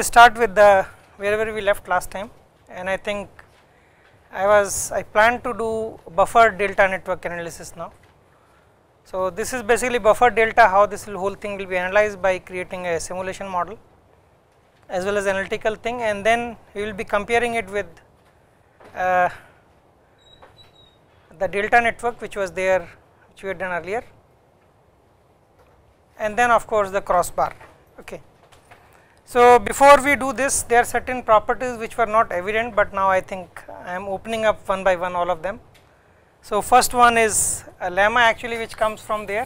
will start with the wherever we left last time, and I think I planned to do buffer delta network analysis now. So, this is basically buffer delta, how this whole thing will be analyzed by creating a simulation model as well as analytical thing, and then we will be comparing it with the delta network which was there, which we had done earlier, and then of course the crossbar. Okay. So, before we do this, there are certain properties which were not evident, but now I think I am opening up one by one all of them. So, first one is a lemma actually which comes from there.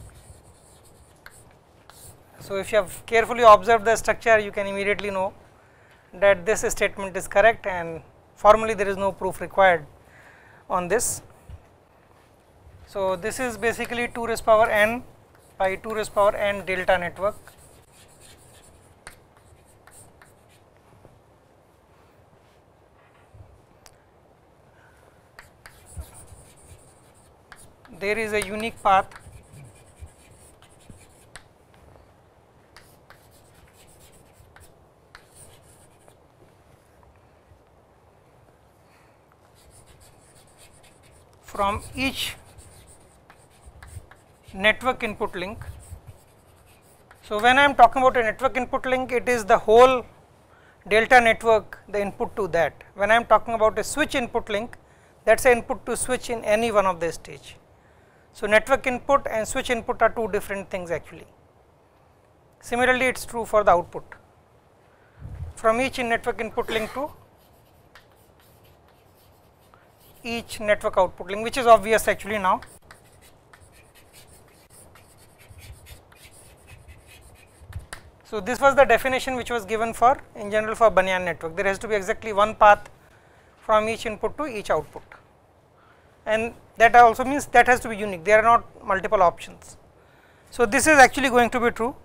So, if you have carefully observed the structure, you can immediately know that this statement is correct, and formally there is no proof required on this. So, this is basically 2 raised power n by 2 raised power n delta network. There is a unique path from each network input link. So, when I am talking about a network input link, it is the whole delta network, the input to that. When I am talking about a switch input link, that is an input to switch in any one of the stage. So, network input and switch input are two different things actually. Similarly, it is true for the output from each network input link to each network output link, which is obvious actually now. So, this was the definition which was given for in general for Banyan network. There has to be exactly one path from each input to each output, and that also means that has to be unique, there are not multiple options. So, this is actually going to be true.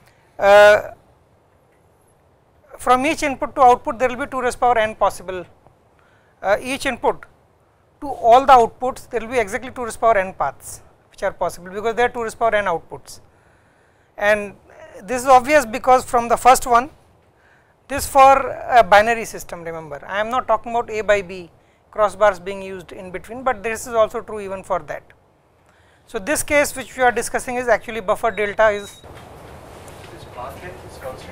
From each input to output there will be 2 raised power n possible, each input to all the outputs there will be exactly 2 raised power n paths which are possible, because there are 2 raised power n outputs. And this is obvious because from the first one, this for a binary system, remember I am not talking about A by B crossbars being used in between, but this is also true even for that. So, this case which we are discussing is actually buffer delta is path length is constant.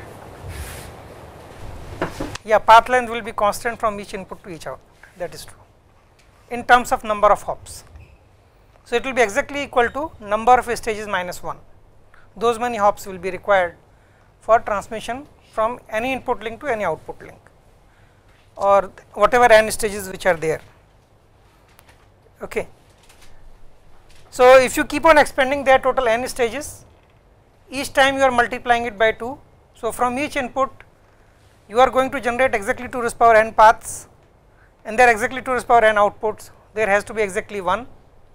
Yeah, path length will be constant from each input to each output, that is true in terms of number of hops. So, it will be exactly equal to number of stages minus 1, those many hops will be required for transmission from any input link to any output link, or whatever n stages which are there. Okay. So, if you keep on expanding their total n stages, each time you are multiplying it by 2. So, from each input you are going to generate exactly 2 raised power n paths, and there are exactly 2 raised power n outputs. There has to be exactly one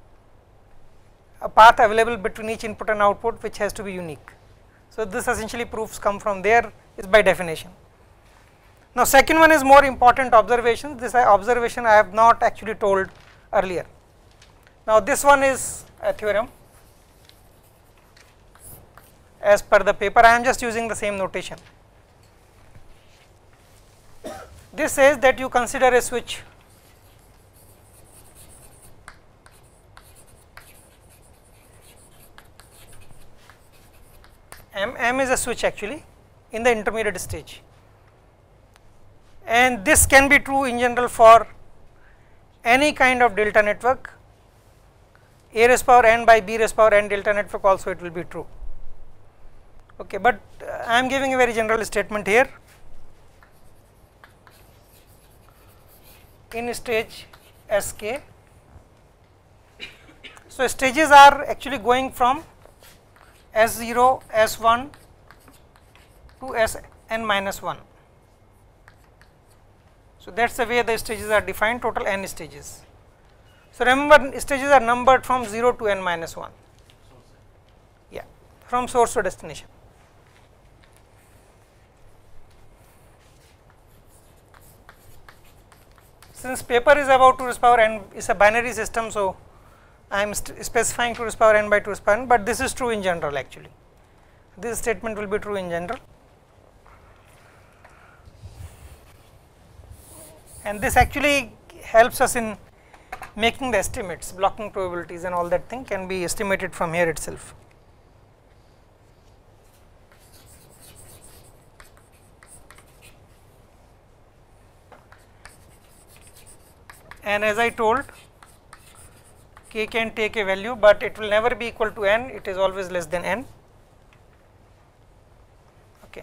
a path available between each input and output which has to be unique. So, this essentially proofs come from there is by definition. Now, second one is more important observation. This observation I have not actually told earlier. Now, this one is a theorem as per the paper, I am just using the same notation. This says that you consider a switch M is a switch actually in the intermediate stage, and this can be true in general for any kind of delta network. A raised power n by B raised power n delta network also it will be true. Okay, but I am giving a very general statement here. In stage Sk, so stages are actually going from S0, S1 to Sn minus 1. So, that is the way the stages are defined, total n stages. So, remember stages are numbered from 0 to n minus 1, yeah, from source to destination. Since paper is about 2 raised power n, is a binary system, so I am specifying 2 raised power n by 2 raised power n, but this is true in general actually. This statement will be true in general. and this actually helps us in making the estimates, blocking probabilities and all that thing can be estimated from here itself. And as I told, k can take a value, but it will never be equal to n, it is always less than n. Okay.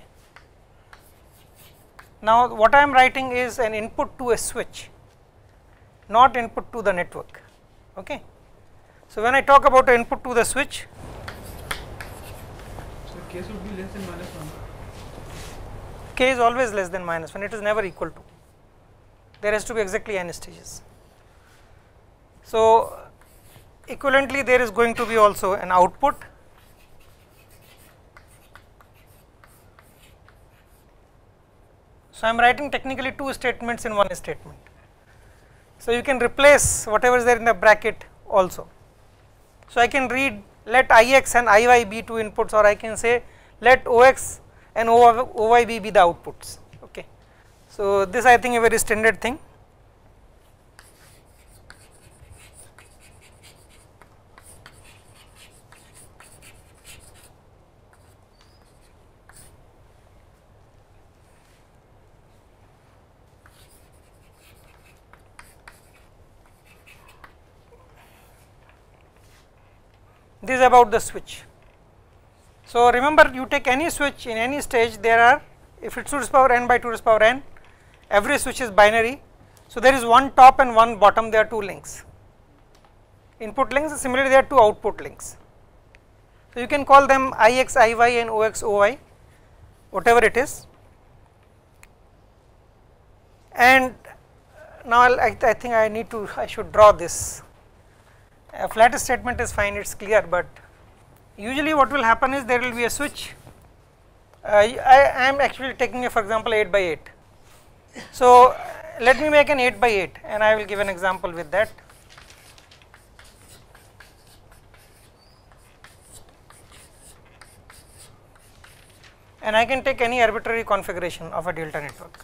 Now, what I am writing is an input to a switch, not input to the network. Okay. So, when I talk about an input to the switch, So k should be less than -1. k is always less than -1, it is never equal to. There has to be exactly n stages. So, equivalently there is going to be also an output. So, I am writing technically two statements in one statement. So, you can replace whatever is there in the bracket also. So, I can read let Ix and Iy be two inputs, or I can say let Ox and Oyb be the outputs. Okay. So, this I think a very standard thing. This is about the switch. So, remember you take any switch in any stage, there are, if it is 2 to the power n by 2 to the power n, every switch is binary. So, there is one top and one bottom, there are two links, input links, similarly there are two output links. So, you can call them Ix, Iy and Ox, Oy, whatever it is. And now I think I should draw this. A flat statement is fine, it is clear, but usually what will happen is there will be a switch. I am actually taking a, for example, 8 by 8. So, let me make an 8 by 8 and I will give an example with that. And I can take any arbitrary configuration of a delta network.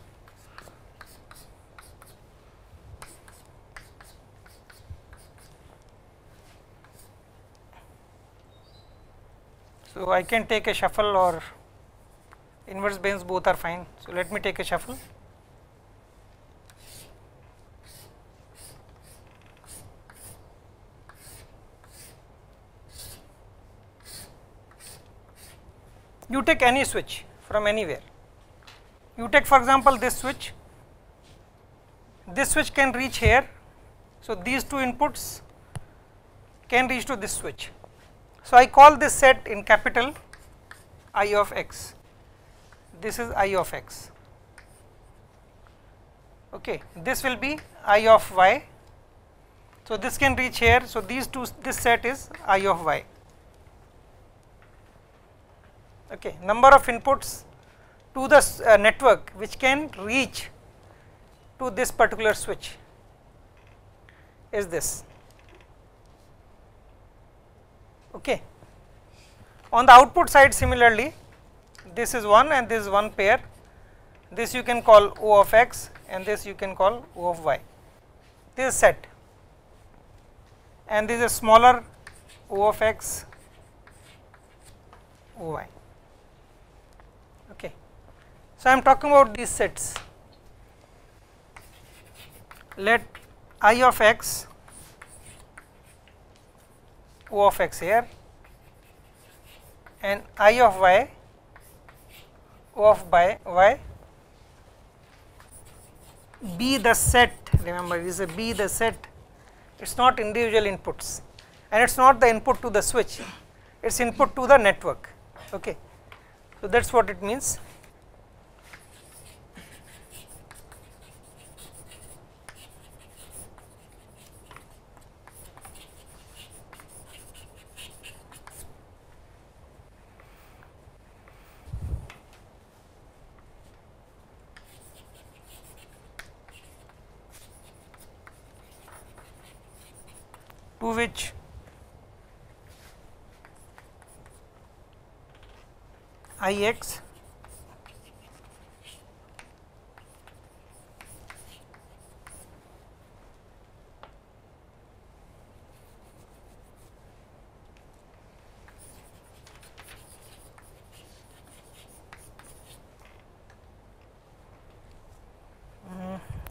So, I can take a shuffle or inverse Bayes, both are fine. So, let me take a shuffle. You take any switch from anywhere. You take for example this switch can reach here. So, these two inputs can reach to this switch. So, I call this set in capital I of x, this is I of x, okay. This will be I of y. So, this can reach here. So, these two, this set is I of y, okay. Number of inputs to the network which can reach to this particular switch is this. Okay. On the output side similarly, this is 1 and this is one pair, this you can call O of x and this you can call O of y, this is set, and this is a smaller O of x, O y. Okay. So, I am talking about these sets. Let I of x, O of x here, and I of y, O of y be the set. Remember, it is a be the set, it is not individual inputs and it is not the input to the switch, it is input to the network. Okay. So, that is what it means. To which Ix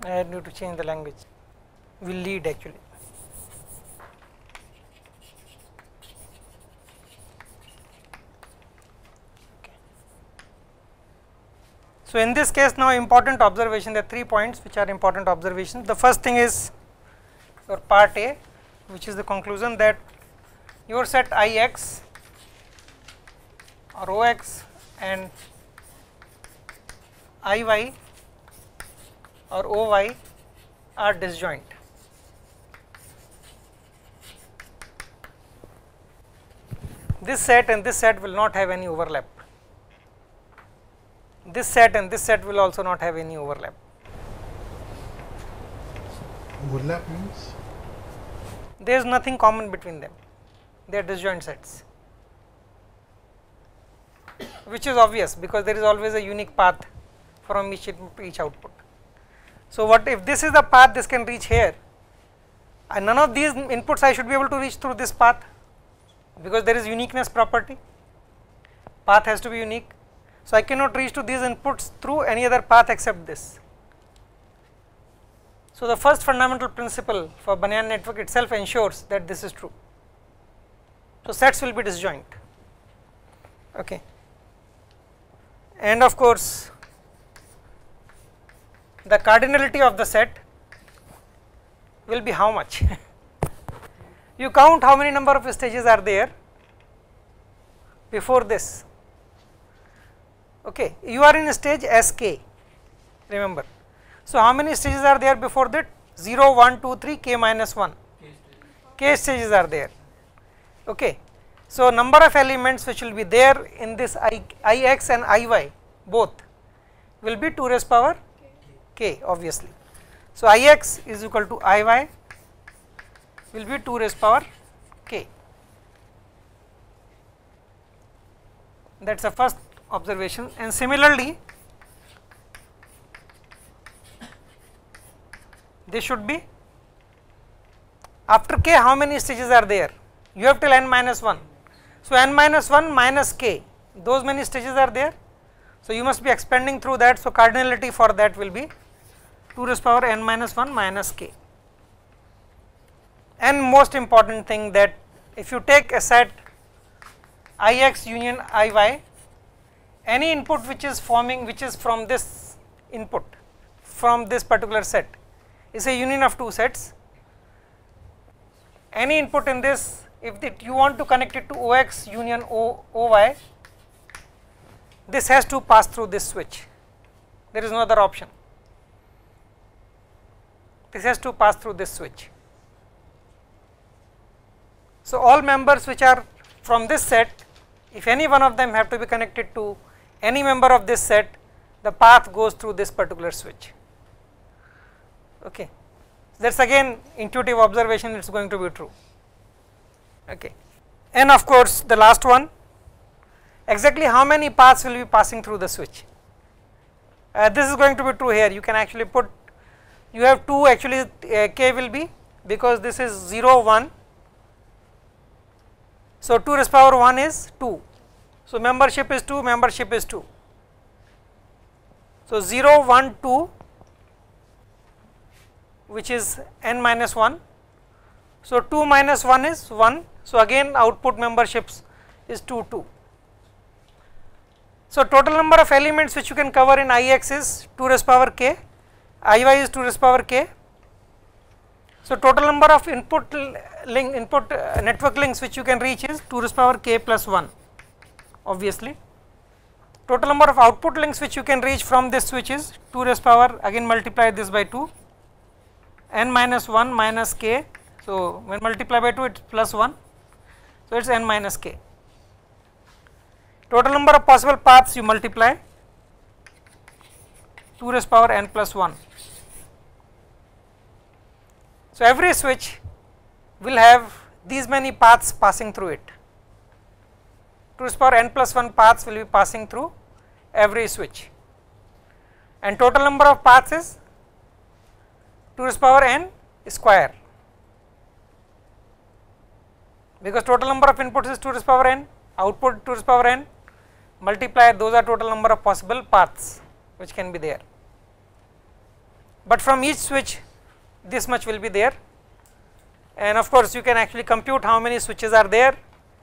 I need to change the language. Will lead actually. Okay. So in this case now important observation, there are 3 points which are important observations. The first thing is your part A, which is the conclusion that your set Ix or Ox and Iy or Oy are disjoint. This set and this set will not have any overlap. This set and this set will also not have any overlap. Overlap means? There is nothing common between them. They are disjoint sets, which is obvious because there is always a unique path from each input to each output. So what if this is the path, this can reach here, and none of these inputs I should be able to reach through this path because there is uniqueness property. Path has to be unique. So I cannot reach to these inputs through any other path except this. So the first fundamental principle for Banyan network itself ensures that this is true. So sets will be disjoint. Okay. And of course the cardinality of the set will be how much? You count how many number of stages are there before this. Okay, you are in stage Sk, remember. So how many stages are there before that? 0, 1, 2, 3, k minus 1. K stages are there. Okay. So number of elements which will be there in this Ix and Iy both will be 2 raised power k obviously. So Ix is equal to Iy will be 2 raised power k. That is the first observation. And similarly this should be after k how many stages are there? You have till n minus 1. So n minus 1 minus k, those many stages are there. So you must be expanding through that. So cardinality for that will be 2 raised power n minus 1 minus k. And most important thing that if you take a set Ix union Iy, any input which is forming, which is from this input from this particular set is a union of two sets. Any input in this, if you want to connect it to Ox union Oy, this has to pass through this switch. There is no other option. This has to pass through this switch. So all members which are from this set, if any one of them have to be connected to any member of this set, the path goes through this particular switch. Okay. That is again intuitive observation, it is going to be true. Okay. And of course the last one, exactly how many paths will be passing through the switch? This is going to be true here. You can actually put, you have 2 actually, k will be, because this is 0 1. So 2 raised power 1 is 2. So membership is 2, membership is 2. So 0 1 2, which is n minus 1. So 2 minus 1 is 1. So again output memberships is 2 2. So total number of elements which you can cover in Ix is 2 raised power k, Iy is 2 raised power k. So total number of input network links which you can reach is 2 raised power k plus 1 obviously. Total number of output links which you can reach from this switch is 2 raised power, again multiply this by 2, n minus 1 minus k. So when multiply by 2 it is plus 1, so it is n minus k. Total number of possible paths you multiply 2 raised power n plus 1. So every switch will have these many paths passing through it. 2 raised power n plus 1 paths will be passing through every switch, and total number of paths is 2 raised power n square, because total number of inputs is 2 raised power n, output 2 raised power n, multiply, those are total number of possible paths which can be there. but from each switch this much will be there, and of course you can actually compute how many switches are there.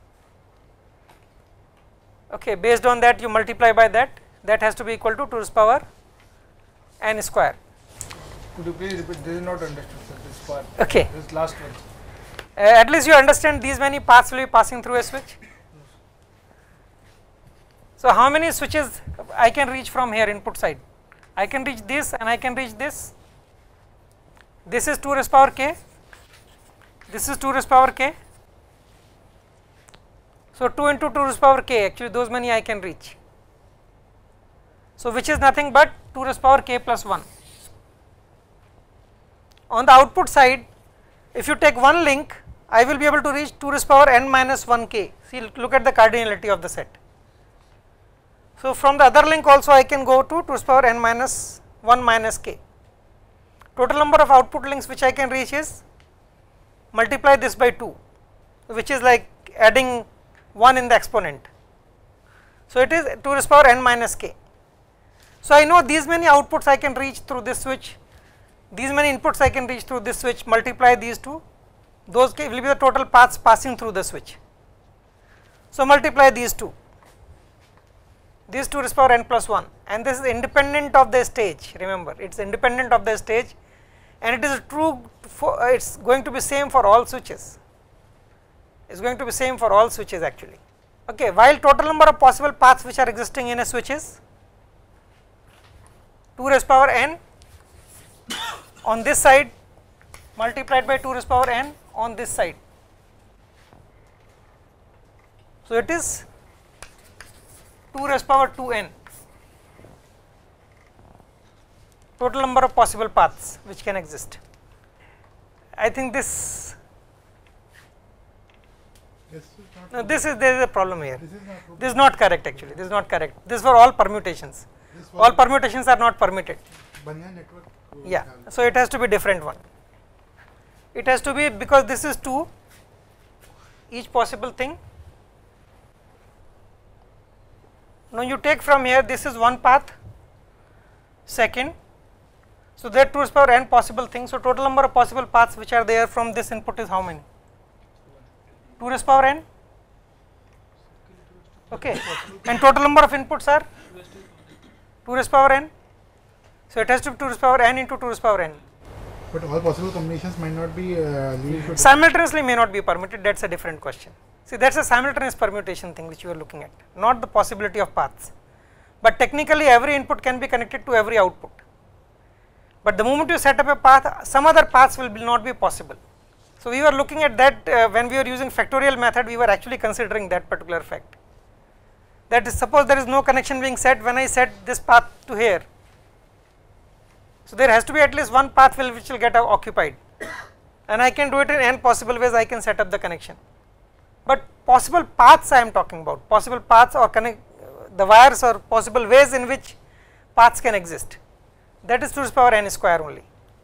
Okay, based on that you multiply by that, that has to be equal to 2 raised power n square. Could you please repeat? This is not understood, sir. This part. Okay. This last one. At least you understand these many paths will be passing through a switch. So how many switches I can reach from here input side? I can reach this and I can reach this. This is 2 raised power k. This is 2 raised power k. So 2 into 2 raised power k, actually those many I can reach. So which is nothing but 2 raised power k plus 1. On the output side, if you take one link, I will be able to reach 2 raised power n minus 1 k. See, look at the cardinality of the set. So from the other link also I can go to 2 raised power n minus 1 minus k. Total number of output links which I can reach is, multiply this by 2, which is like adding 1 in the exponent. So it is 2 raised power n minus k. So I know these many outputs I can reach through this switch, these many inputs I can reach through this switch, multiply these two, those will be the total paths passing through the switch. So multiply these two, this 2 raised power n plus 1, and this is independent of the stage. Remember, it is independent of the stage, and it is true for, it is going to be same for all switches. It is going to be same for all switches actually. Okay, while total number of possible paths which are existing in a switch is 2 raised power n on this side multiplied by 2 raised power n on this side. So it is 2 raised power 2n, total number of possible paths which can exist. I think this, no, there is a problem here. This is not correct actually, this is not correct. This is for all permutations. All permutations are not permitted. Yeah, so it has to be different one. It has to be, because this is 2, each possible thing. Now you take from here, this is one path, second, so there are 2 raised power n possible things. So total number of possible paths which are there from this input is how many? 2 raised power n, okay, and total number of inputs are 2 raised power n. So it has to be 2 raised power n into 2 raised power n. But all possible combinations might not be simultaneously may not be permitted, that is a different question. See, that is a simultaneous permutation thing which you are looking at, not the possibility of paths. But technically every input can be connected to every output. But the moment you set up a path, some other paths will not be possible. So we were looking at that when we were using factorial method, we were actually considering that particular fact. That is, suppose there is no connection being set when I set this path to here. So there has to be at least one path which will get occupied, and I can do it in n possible ways. I can set up the connection, but possible paths I am talking about, possible paths or connect the wires or possible ways in which paths can exist, that is 2 raised power n square only.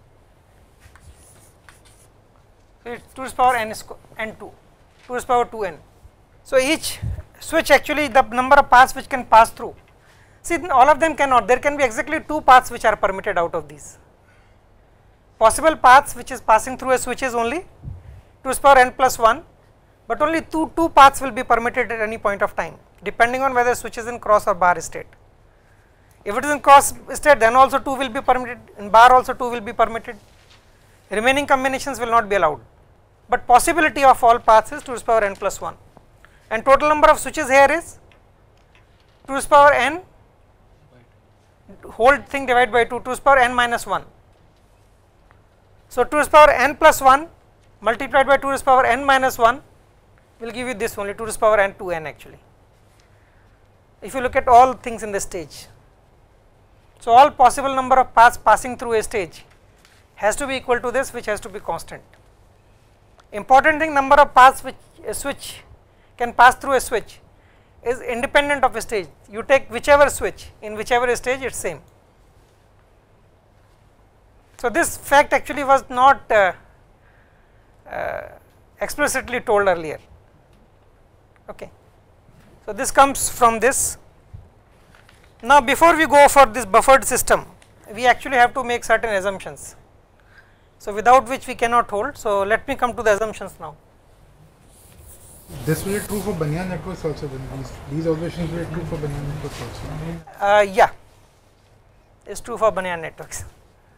So it is 2 raised power n square n2, 2 raised power 2n. So each switch actually the number of paths which can pass through. See, all of them cannot, there can be exactly 2 paths which are permitted out of these. Possible paths which is passing through a switch is only 2 raised power n plus 1, but only two paths will be permitted at any point of time, depending on whether switch is in cross or bar state. If it is in cross state, then also 2 will be permitted, in bar also 2 will be permitted, remaining combinations will not be allowed. But possibility of all paths is 2 raised power n plus 1, and total number of switches here is 2 raised power n whole thing divided by 2, 2 raised power n minus 1. So 2 raised power n plus 1 multiplied by 2 raised power n minus 1 will give you this only 2 raised power n 2n actually, if you look at all things in the stage. So all possible number of paths passing through a stage has to be equal to this, which has to be constant. Important thing, number of paths which a switch can pass through a switch is independent of a stage. You take whichever switch in whichever stage, it is same. So this fact actually was not explicitly told earlier. Okay. So this comes from this. Now before we go for this buffered system, we actually have to make certain assumptions. So, without which we cannot hold. So, let me come to the assumptions now. This will be true for Banyan networks also. Then these observations will be true for Banyan networks also. Yeah, it's true for Banyan networks.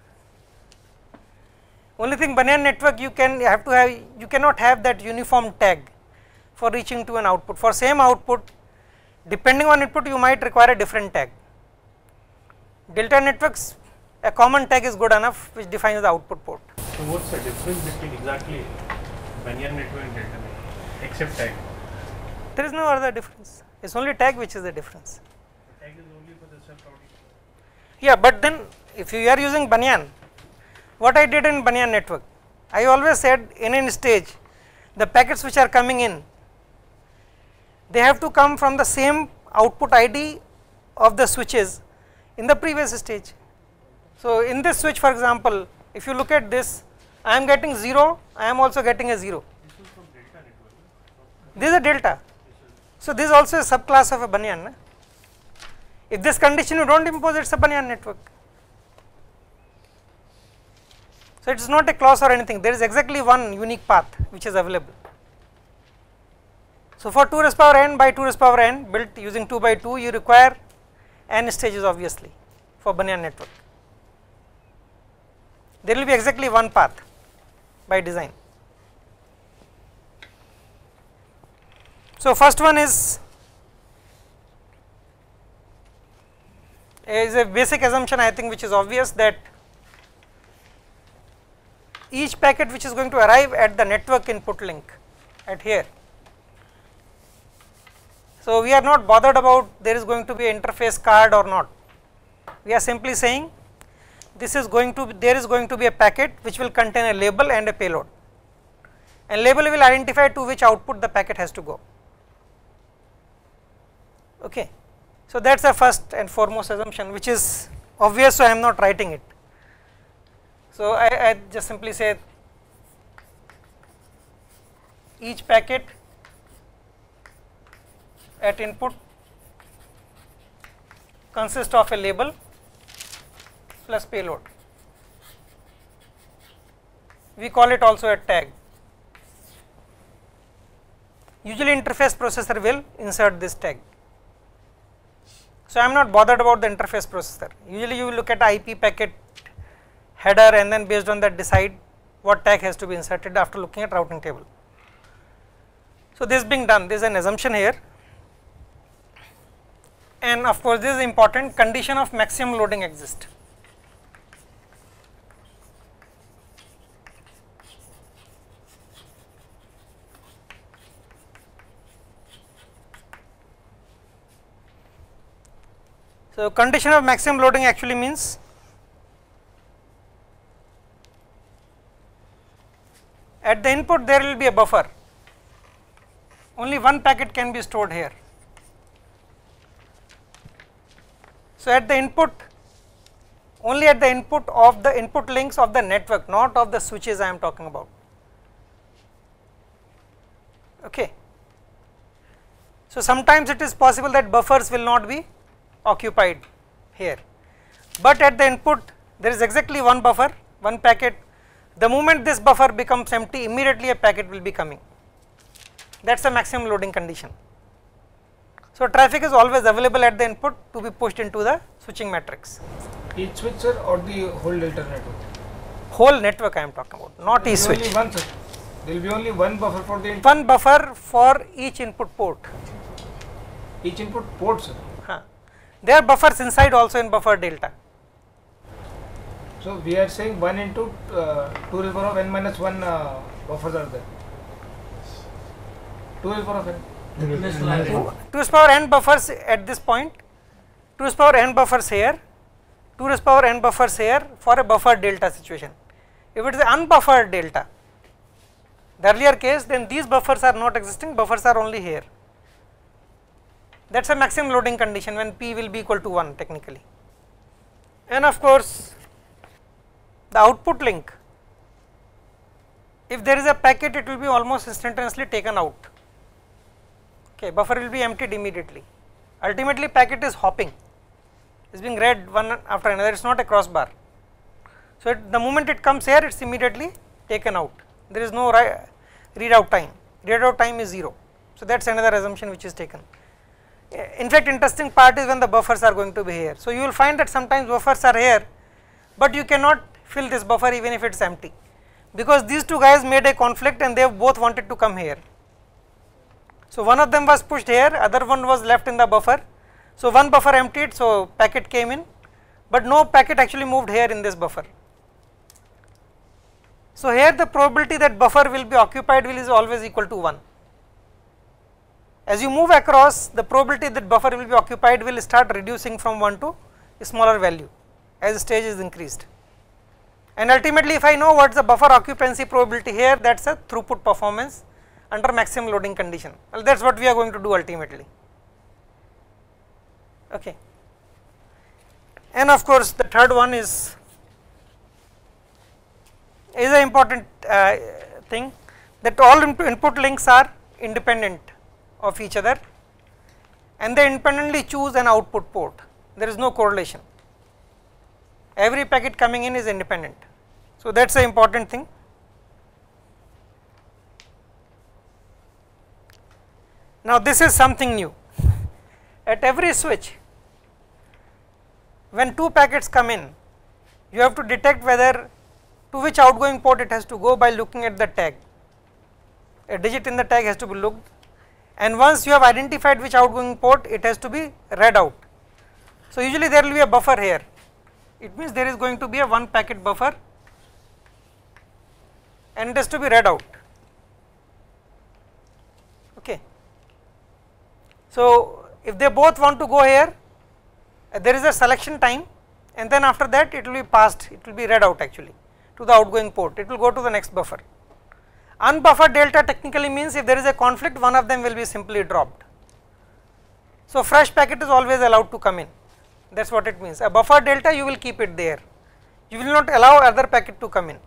Only thing, Banyan network you cannot have that uniform tag for reaching to an output. For same output, depending on input, you might require a different tag. Delta networks, a common tag is good enough, which defines the output port. So what's the difference between exactly Banyan network and Delta network, except tag? There is no other difference. It's only tag which is the difference. The tag is only for the sub-routing. Yeah, but then if you are using Banyan, what I did in Banyan network, I always said in any stage, the packets which are coming in, they have to come from the same output ID of the switches in the previous stage. So, in this switch, for example, if you look at this, I am getting 0, I am also getting a 0. This is from Delta network. This is a delta. So, this is also a subclass of a Banyan. Na? If this condition you do not impose, it is a Banyan network. So, it is not a clause or anything, there is exactly one unique path which is available. So, for 2 raised power n by 2 raised power n built using 2 by 2, you require n stages obviously for Banyan network. There will be exactly one path by design. So, first one is a basic assumption, I think, which is obvious, that each packet which is going to arrive at the network input link at here. So, we are not bothered about there is going to be an interface card or not. We are simply saying this is going to be, there is going to be a packet which will contain a label and a payload, and label will identify to which output the packet has to go. Okay. So, that is the first and foremost assumption, which is obvious, so I am not writing it. So, I just simply say each packet at input consists of a label plus payload. We call it also a tag. Usually interface processor will insert this tag. So, I am not bothered about the interface processor. Usually you will look at IP packet header and then based on that decide what tag has to be inserted after looking at routing table. So, this being done, there is an assumption here, and of course, this is important, condition of maximum loading exists. So, condition of maximum loading actually means at the input there will be a buffer, only one packet can be stored here. So, at the input, only at the input of the input links of the network, not of the switches I am talking about. Okay. So, sometimes it is possible that buffers will not be occupied here, but at the input there is exactly one buffer, one packet. The moment this buffer becomes empty, immediately a packet will be coming. That is a maximum loading condition. So, traffic is always available at the input to be pushed into the switching matrix. Each switcher or the whole Delta network? Whole network I am talking about, not each switch. Only one, sir. There will be only one buffer for the input. One buffer for each input port. Each input port, sir. There are buffers inside also in buffer delta. So, we are saying 1 into 2 to the power of n minus 1 buffers are there. 2 to the power of n. 2 to the power n buffers at this point, 2 to the power n buffers here, 2 to the power n buffers here for a buffer delta situation. If it is an unbuffered delta, the earlier case, then these buffers are not existing, buffers are only here. That is a maximum loading condition when P will be equal to 1 technically. And of course, the output link, if there is a packet, it will be almost instantaneously taken out. Okay, buffer will be emptied immediately. Ultimately, packet is hopping. is being read one after another, it is not a crossbar. So, the moment it comes here, it is immediately taken out, there is no readout time, readout time is 0. So, that is another assumption which is taken. In fact, interesting part is when the buffers are going to be here. So, you will find that sometimes buffers are here, but you cannot fill this buffer even if it is empty, because these two guys made a conflict and they both wanted to come here. So, one of them was pushed here, other one was left in the buffer. So, one buffer emptied, so packet came in, but no packet actually moved here in this buffer. So, here the probability that buffer will be occupied is always equal to 1. As you move across, the probability that buffer will be occupied will start reducing from 1 to a smaller value as the stage is increased. And ultimately, if I know what is the buffer occupancy probability here, that is a throughput performance under maximum loading condition. Well, that is what we are going to do ultimately. Okay. And of course, the third one is an important thing, that all input links are independent of each other and they independently choose an output port. There is no correlation. Every packet coming in is independent. So, that is an important thing. Now, this is something new. At every switch, when two packets come in, you have to detect whether to which outgoing port it has to go by looking at the tag. A digit in the tag has to be looked, and once you have identified which outgoing port, it has to be read out. So, usually there will be a buffer here, it means there is going to be a one packet buffer and it has to be read out. Okay. So, if they both want to go here, there is a selection time, and then after that it will be passed, it will be read out actually to the outgoing port, it will go to the next buffer. Unbuffered delta technically means if there is a conflict, one of them will be simply dropped. So, fresh packet is always allowed to come in, that is what it means. A buffer delta, you will keep it there, you will not allow other packet to come in.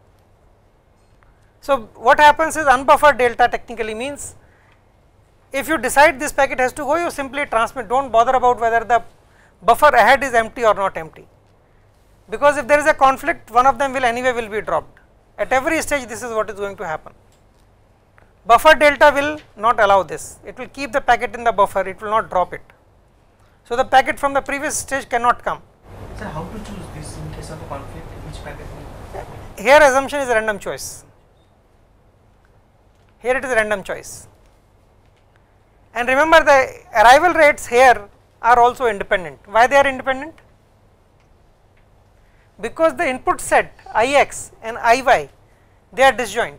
So, what happens is unbuffered delta technically means if you decide this packet has to go, you simply transmit, do not bother about whether the buffer ahead is empty or not empty, because if there is a conflict, one of them will anyway will be dropped. At every stage this is what is going to happen. Buffer delta will not allow this, it will keep the packet in the buffer, it will not drop it. So, the packet from the previous stage cannot come. Sir, how to choose this in case of a conflict, which packet will? Here assumption is random choice, here it is random choice. And remember, the arrival rates here are also independent. Why they are independent? Because the input set Ix and Iy, they are disjoint,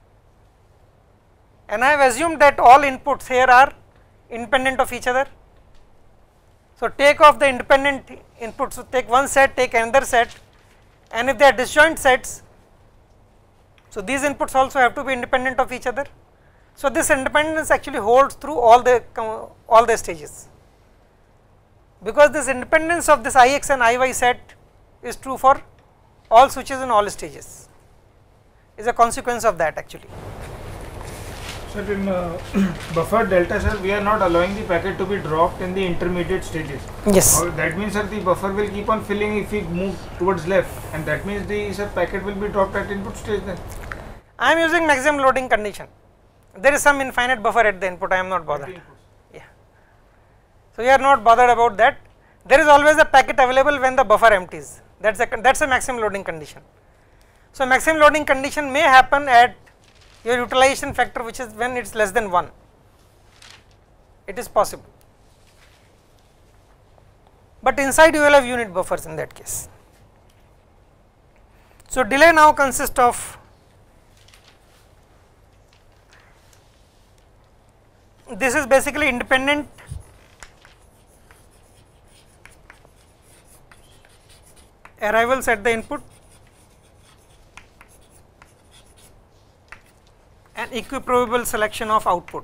and I have assumed that all inputs here are independent of each other. So, take off the independent inputs, so take one set, take another set, and if they are disjoint sets, so these inputs also have to be independent of each other. So, this independence actually holds through all the stages, because this independence of this Ix and Iy set is true for all switches in all stages, is a consequence of that actually. Sir, in buffer delta, sir, we are not allowing the packet to be dropped in the intermediate stages. Yes. That means, sir, the buffer will keep on filling if we move towards left, and that means the packet will be dropped at input stage then. I am using maximum loading condition. There is some infinite buffer at the input, I am not bothered. Yeah. So, you are not bothered about that. There is always a packet available when the buffer empties. That is a maximum loading condition. So, maximum loading condition may happen at your utilization factor, which is when it is less than 1. It is possible, but inside you will have unit buffers in that case. So, delay now consists of this is basically independent arrivals at the input and equiprobable selection of output.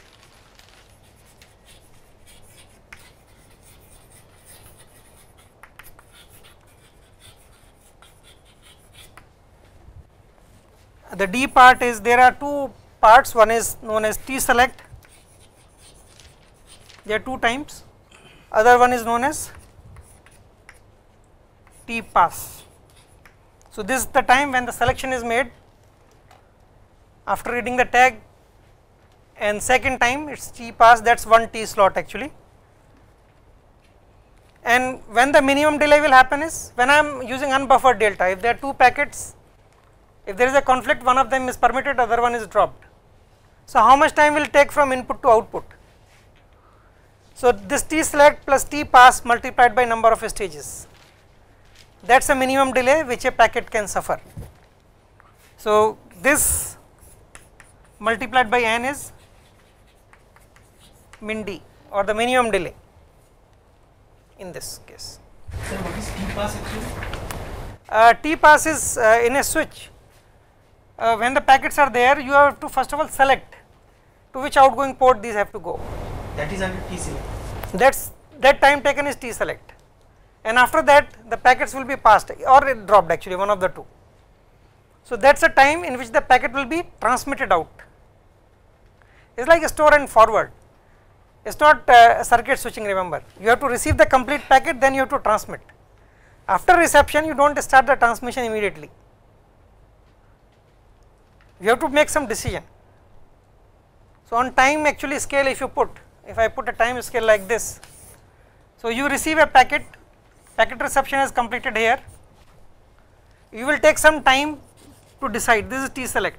The D part is, there are two parts, one is known as T select, there are two times, other one is known as t pass. So, this is the time when the selection is made after reading the tag, and second time it is t pass, that is 1 t slot actually. And when the minimum delay will happen is when I am using unbuffered delta. If there are 2 packets, if there is a conflict, one of them is permitted, other one is dropped. So, how much time will take from input to output? So, this t select plus t pass multiplied by number of stages, that is a minimum delay which a packet can suffer. So, this multiplied by n is min d or the minimum delay in this case. Sir, what is T pass actually? T pass is in a switch. When the packets are there, you have to first of all select to which outgoing port these have to go. That is under T select. That time taken is T select, and after that the packets will be passed or dropped, actually one of the two. So, that is a time in which the packet will be transmitted out. It is like a store and forward. It is not circuit switching, remember. You have to receive the complete packet, then you have to transmit. After reception, you do not start the transmission immediately. You have to make some decision. So, on time actually scale, if I put a time scale like this, so you receive a packet, packet reception is completed here. You will take some time to decide, this is T select,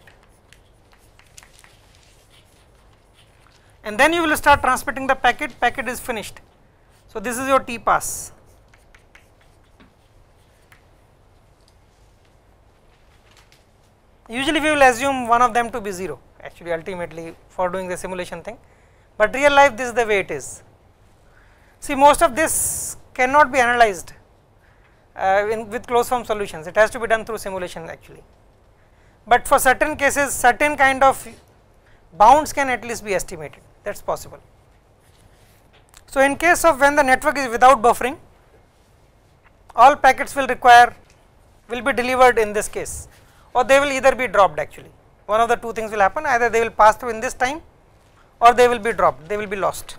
and then you will start transmitting the packet, packet is finished. So, this is your T pass. Usually we will assume one of them to be 0 actually ultimately for doing the simulation thing, but real life this is the way it is. See, most of this cannot be analyzed with closed form solutions, it has to be done through simulation actually, but for certain cases certain kind of bounds can at least be estimated, that is possible. So, in case of when the network is without buffering, all packets will be delivered in this case, or they will either be dropped actually. One of the two things will happen, either they will pass through in this time or they will be dropped, they will be lost.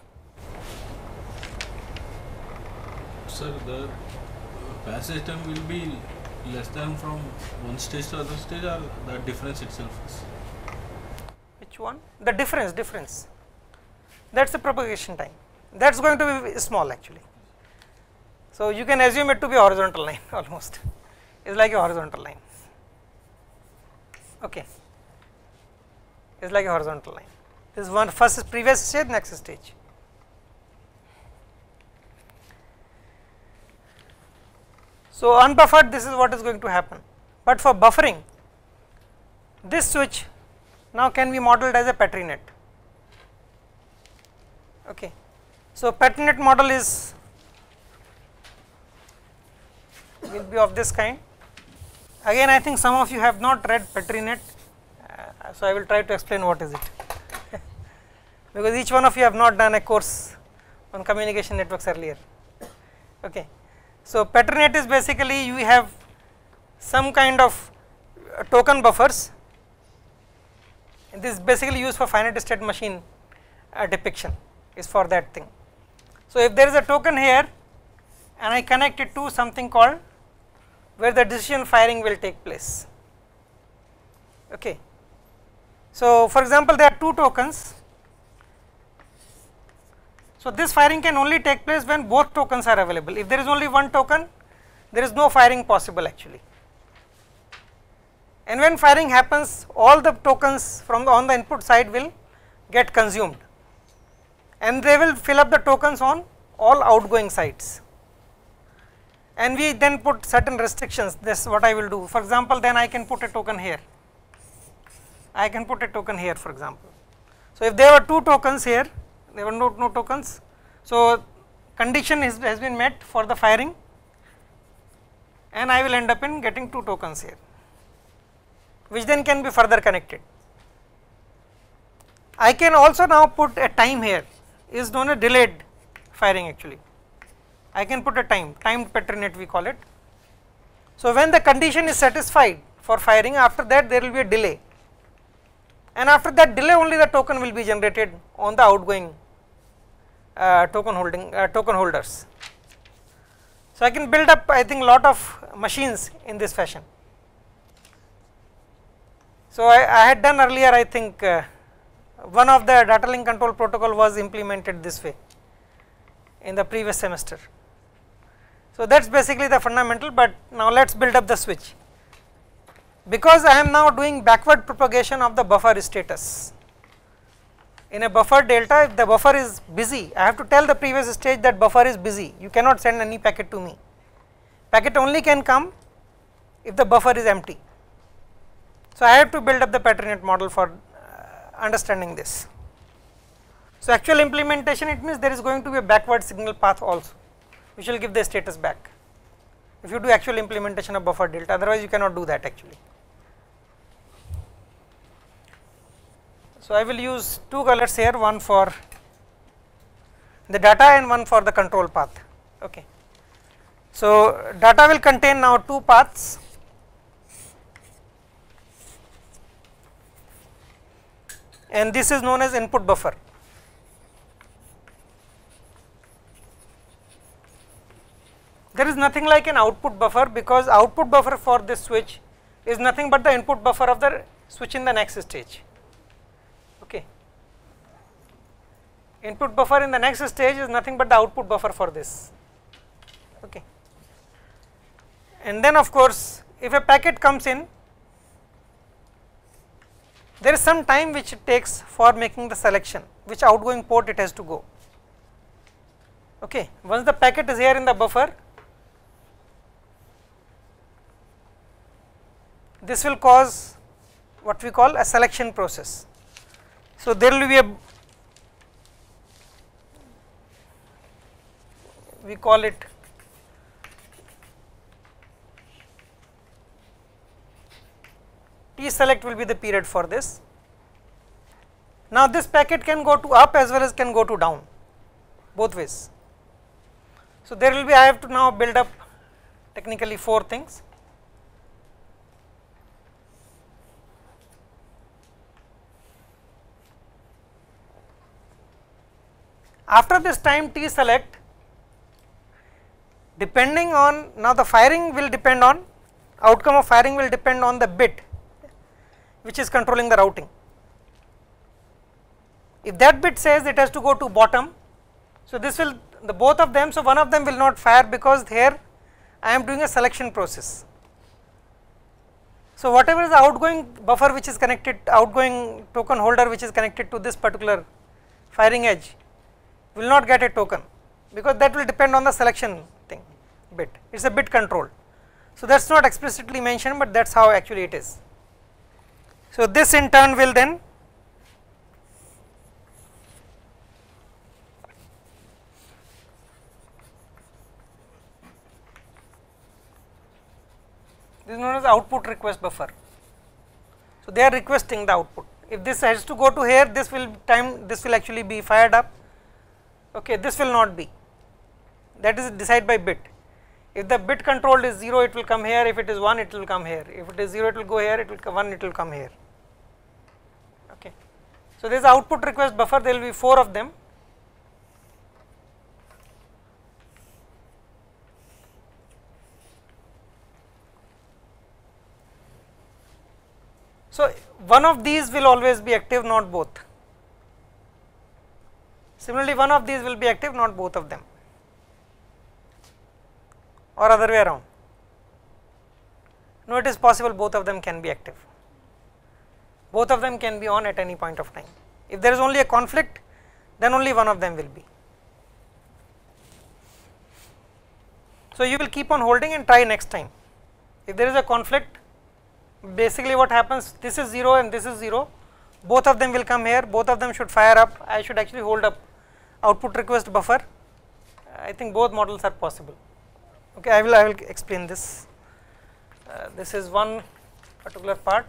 Sir, the passage time will be less than from one stage to other stage, or the difference itself is? Which one? The difference, that is the propagation time, that is going to be small actually. So, you can assume it to be a horizontal line almost, it is like a horizontal line, okay, it is like a horizontal line. This is one first previous stage, next stage. So, unbuffered, this is what is going to happen, but for buffering this switch now can be modeled as a Petri net. Okay. So, Petri net model will be of this kind. Again, I think some of you have not read Petri net, so I will try to explain what is it because each one of you have not done a course on communication networks earlier. Okay. So, Petri net is basically you have some kind of token buffers, and this is basically used for finite state machine depiction, is for that thing. So, if there is a token here and I connect it to something called where the decision firing will take place. Okay. So, for example, there are 2 tokens. So, this firing can only take place when both tokens are available. If there is only one token, there is no firing possible actually. And when firing happens, all the tokens from on the input side will get consumed, and they will fill up the tokens on all outgoing sides. And we then put certain restrictions. This is what I will do. For example, then I can put a token here. I can put a token here, for example. So, if there were 2 tokens here, there were no tokens. So, condition has been met for the firing, and I will end up in getting 2 tokens here, which then can be further connected. I can also now put a time here, is known as delayed firing actually. I can put a timed Petri net we call it. So, when the condition is satisfied for firing, after that there will be a delay, and after that delay only the token will be generated on the outgoing token holders. So, I can build up I think lot of machines in this fashion. So, I had done earlier I think one of the data link control protocol was implemented this way in the previous semester. So, that is basically the fundamental, but now let us build up the switch. Because I am now doing backward propagation of the buffer status. In a buffer delta, if the buffer is busy, I have to tell the previous stage that buffer is busy, you cannot send any packet to me. Packet only can come if the buffer is empty. So, I have to build up the pattern model for understanding this. So, actual implementation, it means there is going to be a backward signal path also, which will give the status back. If you do actual implementation of buffer delta, otherwise you cannot do that actually. So, I will use two colors here, one for the data and one for the control path. Okay. So, data will contain now two paths. And this is known as input buffer. There is nothing like an output buffer, because output buffer for this switch is nothing but the input buffer of the switch in the next stage. Okay. Input buffer in the next stage is nothing but the output buffer for this. Okay. And then of course, if a packet comes in, there is some time which it takes for making the selection, which outgoing port it has to go. Okay. Once the packet is here in the buffer, this will cause what we call a selection process. So, there will be a, we call it T select will be the period for this. Now, this packet can go to up as well as can go to down, both ways. So, there will be, I have to now build up technically 4 things. After this time T select, depending on, now the firing will depend on, outcome of firing will depend on the bit which is controlling the routing. If that bit says it has to go to bottom, so this will, the both of them, so one of them will not fire, because here I am doing a selection process. So, whatever is the outgoing buffer which is connected, outgoing token holder which is connected to this particular firing edge will not get a token, because that will depend on the selection thing bit, it is a bit control. So, that is not explicitly mentioned, but that is how actually it is. So, this in turn will then this is known as output request buffer. So, they are requesting the output. If this has to go to here, this will actually be fired up. Okay, this will not be, that is decided by bit. If the bit controlled is 0, it will come here, if it is 1, it will come here, if it is 0, it will go here, it will come 1, it will come here. Okay. So, there is output request buffer, there will be 4 of them. So, one of these will always be active, not both. Similarly, one of these will be active, not both of them, or other way around. No, it is possible both of them can be active. Both of them can be on at any point of time. If there is only a conflict, then only one of them will be. So, you will keep on holding and try next time. If there is a conflict, basically what happens, this is 0 and this is 0, both of them will come here, both of them should fire up. I should actually hold up output request buffer. I think both models are possible. Okay, I will explain this. This is one particular part.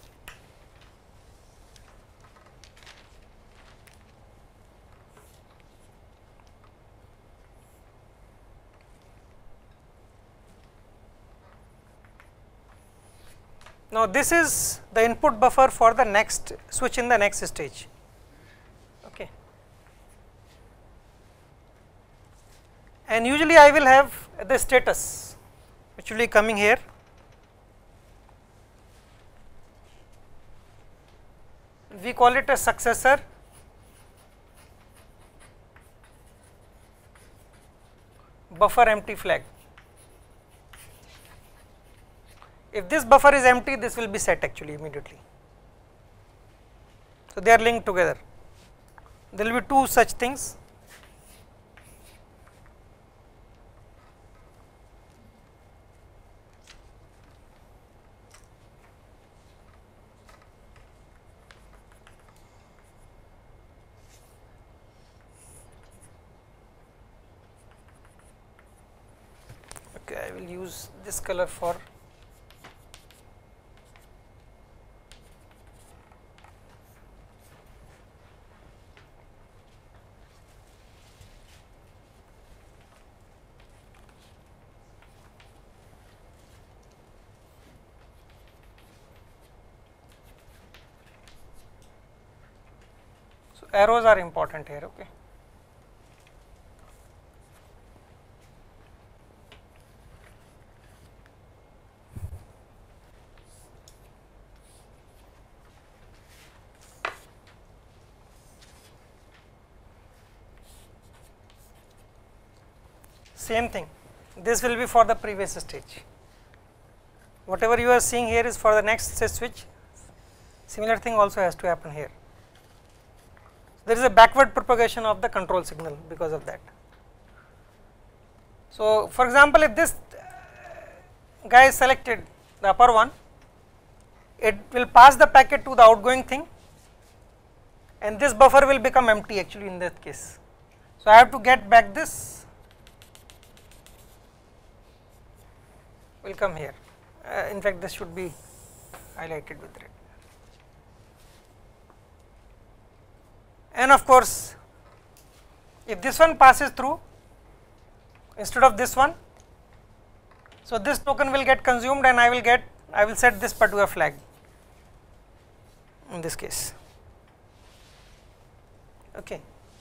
Now, this is the input buffer for the next switch in the next stage. Okay. and usually I will have the status which will be coming here. We call it a successor buffer empty flag. If this buffer is empty, this will be set actually immediately. So, they are linked together. There will be two such things. Okay, I will use this color for arrows are important here. Okay. Same thing, this will be for the previous stage. Whatever you are seeing here is for the next switch. Similar thing also has to happen here. There is a backward propagation of the control signal because of that. So, for example, if this guy is selected, the upper one, it will pass the packet to the outgoing thing, and this buffer will become empty actually in that case. So, I have to get back this, will come here. In fact, this should be highlighted with red. And of course, if this one passes through instead of this one, so this token will get consumed and I will set this particular flag in this case. Okay.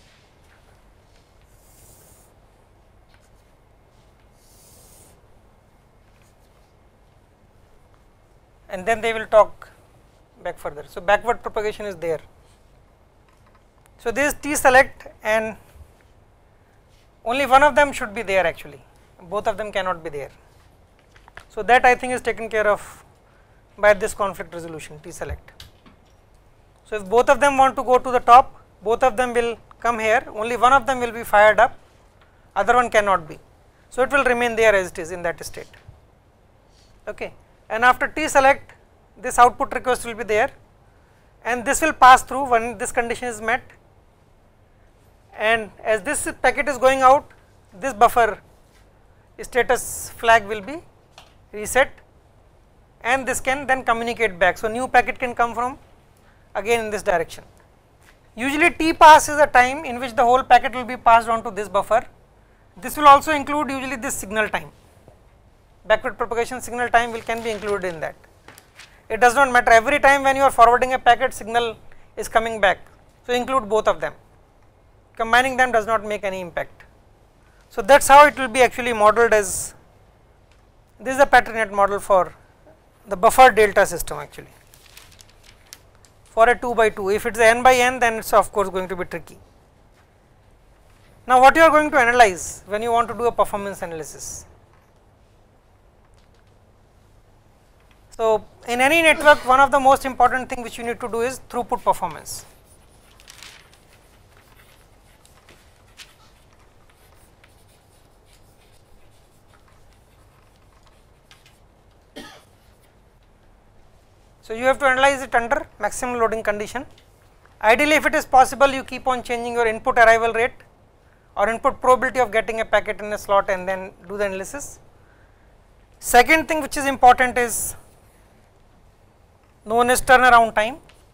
And then they will talk back further. So, backward propagation is there. So, this is T select and only one of them should be there actually, both of them cannot be there. So, that I think is taken care of by this conflict resolution T select. So, if both of them want to go to the top, both of them will come here, only one of them will be fired up, other one cannot be. So, it will remain there as it is in that state. Okay. And after T select, this output request will be there and this will pass through when this condition is met, and as this packet is going out, this buffer status flag will be reset and this can then communicate back. So, new packet can come from again in this direction. Usually T pass is a time in which the whole packet will be passed on to this buffer. This will also include usually this signal time. Backward propagation signal time can be included in that. It does not matter, every time when you are forwarding a packet, signal is coming back. So, include both of them, combining them does not make any impact. So, that is how it will be actually modeled as, this is a pattern net model for the buffer delta system actually. For a 2 by 2, if it is n by n, then it is of course going to be tricky. Now, what you are going to analyze when you want to do a performance analysis? So, in any network, one of the most important thing which you need to do is throughput performance. So, you have to analyze it under maximum loading condition. Ideally, if it is possible, you keep on changing your input arrival rate or input probability of getting a packet in a slot and then do the analysis. Second thing which is important is known as turnaround time.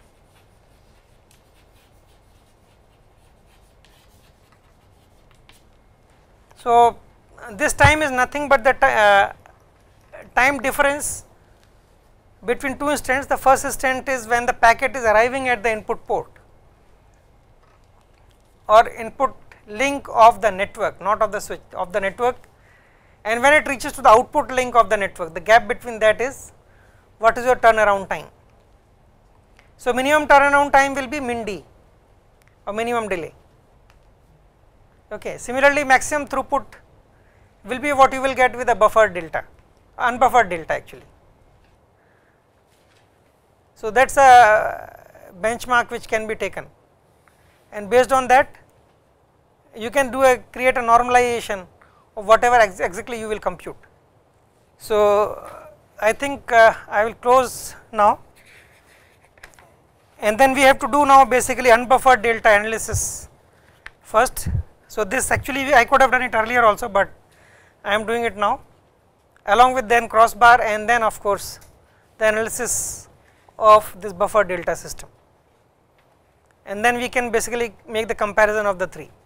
So, this time is nothing but the time difference between two instants. The first instant is when the packet is arriving at the input port or input link of the network, not of the switch, of the network, and when it reaches to the output link of the network, the gap between that is what is your turnaround time. So, minimum turnaround time will be min d or minimum delay. Okay. Similarly, maximum throughput will be what you will get with a buffered delta, unbuffered delta actually. So, that is a benchmark which can be taken, and based on that you can do a create a normalization of whatever exactly you will compute. So, I think I will close now, and then we have to do now basically unbuffered delta analysis first. So, this actually I could have done it earlier also, but I am doing it now along with then crossbar, and then of course the analysis of this buffer delta system, and then we can basically make the comparison of the three.